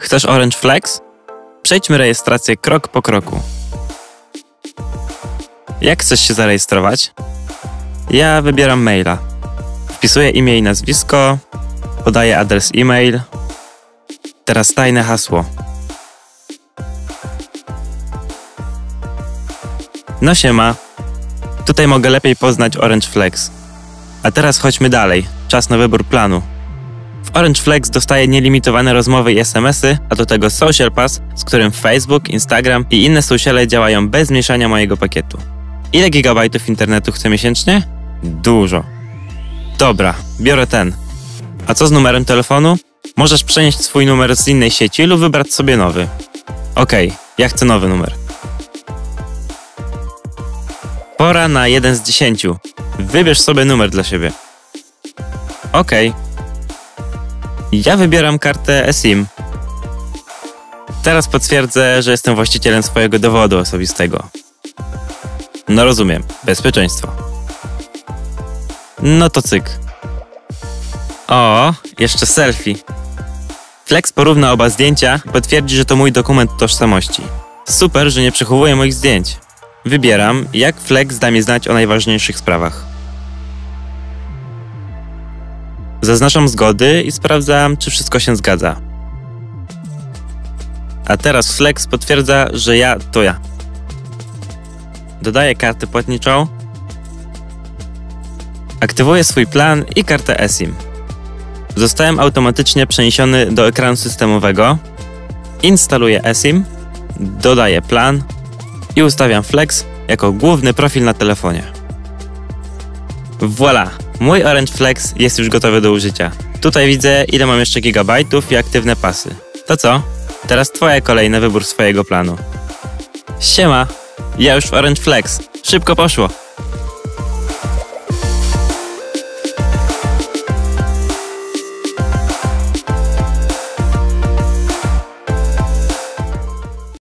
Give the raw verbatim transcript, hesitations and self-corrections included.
Chcesz Orange Flex? Przejdźmy rejestrację krok po kroku. Jak chcesz się zarejestrować? Ja wybieram maila. Wpisuję imię i nazwisko, podaję adres e-mail. Teraz tajne hasło. No siema. Tutaj mogę lepiej poznać Orange Flex. A teraz chodźmy dalej. Czas na wybór planu. W Orange Flex dostaję nielimitowane rozmowy i es em esy, a do tego Social Pass, z którym Facebook, Instagram i inne sociale działają bez mieszania mojego pakietu. Ile gigabajtów internetu chcę miesięcznie? Dużo. Dobra, biorę ten. A co z numerem telefonu? Możesz przenieść swój numer z innej sieci lub wybrać sobie nowy. Okej, ja chcę nowy numer. Pora na jeden z dziesięciu. Wybierz sobie numer dla siebie. Okej. Ja wybieram kartę eSIM. Teraz potwierdzę, że jestem właścicielem swojego dowodu osobistego. No rozumiem, bezpieczeństwo. No to cyk. O, jeszcze selfie. Flex porówna oba zdjęcia i potwierdzi, że to mój dokument tożsamości. Super, że nie przechowuję moich zdjęć. Wybieram, jak Flex da mi znać o najważniejszych sprawach. Zaznaczam zgody i sprawdzam, czy wszystko się zgadza. A teraz Flex potwierdza, że ja to ja. Dodaję kartę płatniczą. Aktywuję swój plan i kartę eSIM. Zostałem automatycznie przeniesiony do ekranu systemowego. Instaluję eSIM, dodaję plan i ustawiam Flex jako główny profil na telefonie. Voilà! Mój Orange Flex jest już gotowy do użycia. Tutaj widzę, ile mam jeszcze gigabajtów i aktywne pasy. To co? Teraz twoja kolej na wybór swojego planu. Siema! Ja już w Orange Flex. Szybko poszło!